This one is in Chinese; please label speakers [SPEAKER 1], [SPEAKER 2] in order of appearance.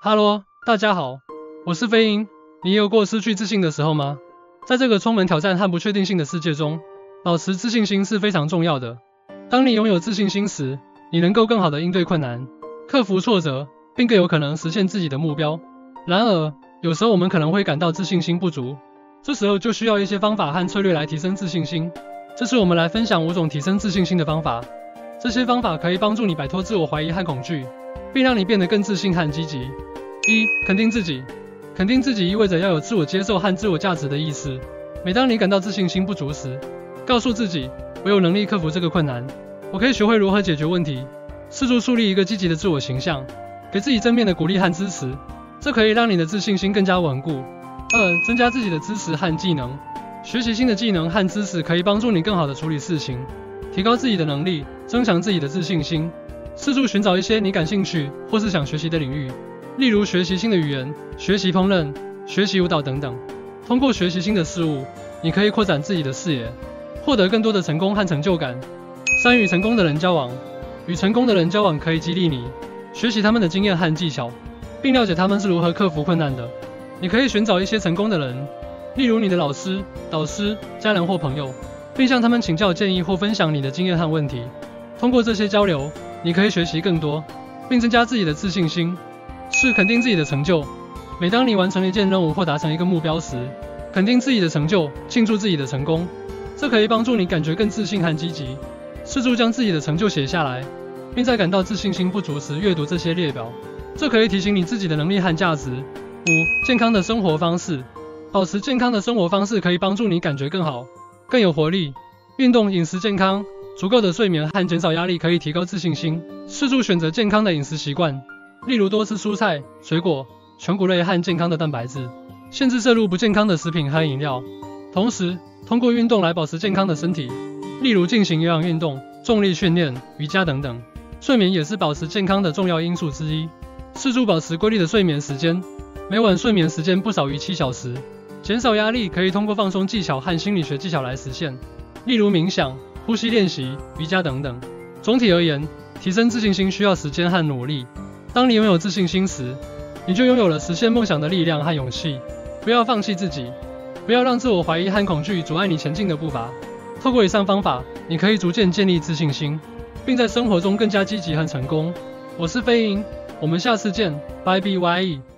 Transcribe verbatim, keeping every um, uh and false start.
[SPEAKER 1] 哈喽，大家好，我是飞鹰。你也有过失去自信的时候吗？在这个充满挑战和不确定性的世界中，保持自信心是非常重要的。当你拥有自信心时，你能够更好地应对困难，克服挫折，并更有可能实现自己的目标。然而，有时候我们可能会感到自信心不足，这时候就需要一些方法和策略来提升自信心。这次我们来分享五种提升自信心的方法。这些方法可以帮助你摆脱自我怀疑和恐惧，并让你变得更自信和积极。一、肯定自己。肯定自己意味着要有自我接受和自我价值的意识。每当你感到自信心不足时，告诉自己，我有能力克服这个困难，我可以学会如何解决问题。试图树立一个积极的自我形象，给自己正面的鼓励和支持，这可以让你的自信心更加稳固。二、增加自己的知识和技能。学习新的技能和知识可以帮助你更好地处理事情，提高自己的能力，增强自己的自信心。试图寻找一些你感兴趣或是想学习的领域，例如学习新的语言、学习烹饪、学习舞蹈等等。通过学习新的事物，你可以扩展自己的视野，获得更多的成功和成就感。三、与成功的人交往。与成功的人交往可以激励你，学习他们的经验和技巧，并了解他们是如何克服困难的。你可以寻找一些成功的人，例如你的老师、导师、家人或朋友，并向他们请教建议或分享你的经验和问题。通过这些交流，你可以学习更多，并增加自己的自信心。四、肯定自己的成就。每当你完成一件任务或达成一个目标时，肯定自己的成就，庆祝自己的成功，这可以帮助你感觉更自信和积极。试图将自己的成就写下来，并在感到自信心不足时阅读这些列表，这可以提醒你自己的能力和价值。五、健康的生活方式。保持健康的生活方式可以帮助你感觉更好，更有活力。运动、饮食健康、足够的睡眠和减少压力可以提高自信心。试图选择健康的饮食习惯，例如多吃蔬菜、水果、全谷类和健康的蛋白质，限制摄入不健康的食品和饮料。同时，通过运动来保持健康的身体，例如进行有氧运动、重力训练、瑜伽等等。睡眠也是保持健康的重要因素之一。试图保持规律的睡眠时间，每晚睡眠时间不少于七小时。减少压力可以通过放松技巧和心理学技巧来实现，例如冥想、呼吸练习、瑜伽等等。总体而言，提升自信心需要时间和努力。当你拥有自信心时，你就拥有了实现梦想的力量和勇气。不要放弃自己，不要让自我怀疑和恐惧阻碍你前进的步伐。透过以上方法，你可以逐渐建立自信心，并在生活中更加积极和成功。我是飞鹰，我们下次见，拜拜。